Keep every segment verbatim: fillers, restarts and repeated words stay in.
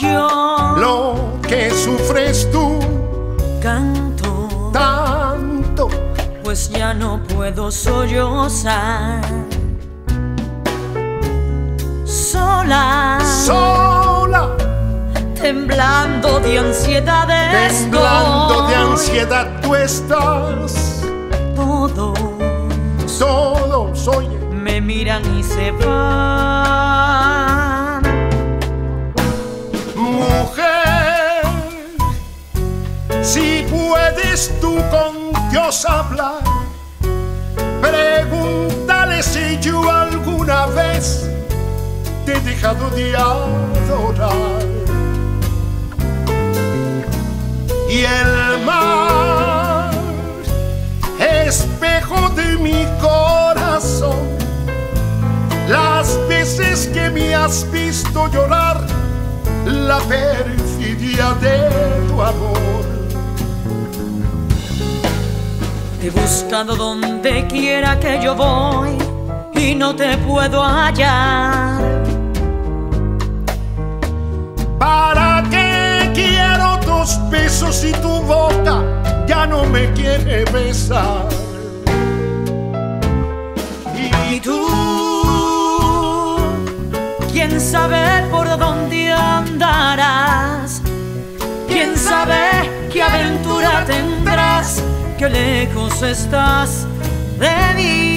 yo lo que sufres tú canto, tanto, pues ya no puedo sollozar. Sola, sola, temblando de ansiedad temblando de estoy. ansiedad tú estás. Todos Todos, oye, me miran y se van. mujer, si puedes tú con Dios hablar, pregúntale si yo alguna vez te he dejado de adorar. Y el mar, espejo de mi corazón, las veces que me has visto llorar, la perfidia de tu amor. Te he buscado donde quiera que yo voy y no te puedo hallar. ¿Para qué quiero tus besos si tu boca ya no me quiere besar? Y tú, quién sabe por dónde andarás, quién sabe qué aventura tendrás, que lejos estás de mí.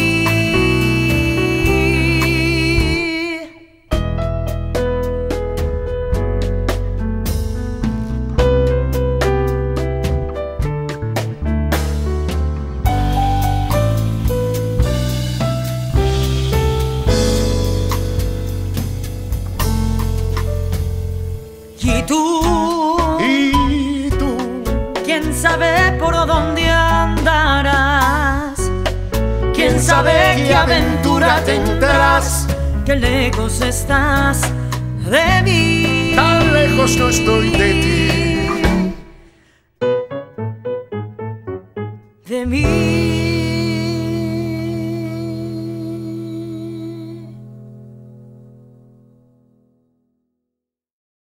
Y tú, Y tú, quién sabe por dónde andarás, quién sabe qué aventura tendrás, que lejos estás de mí. tan lejos no estoy